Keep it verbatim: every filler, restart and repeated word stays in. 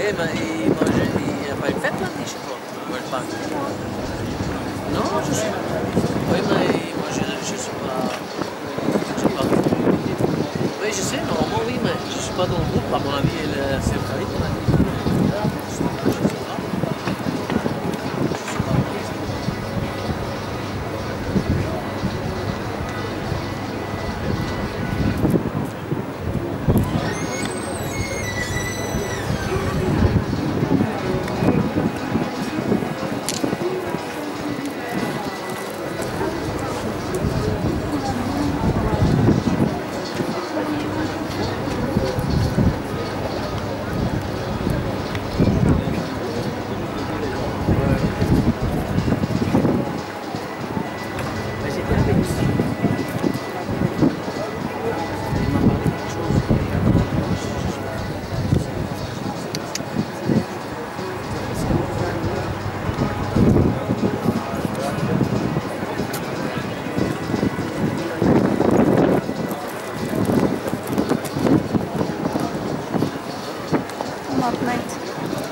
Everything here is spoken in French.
il m'a il mangeait, il n'y a pas une fête lundi chez toi? Moi, je parle. Non, je sais pas. Oui, mais moi, je ne suis pas. Je sais pas. Oui, je sais, normalement, oui, mais je ne suis pas dans le groupe. À mon avis, c'est Khalid qui m'a dit. Not night.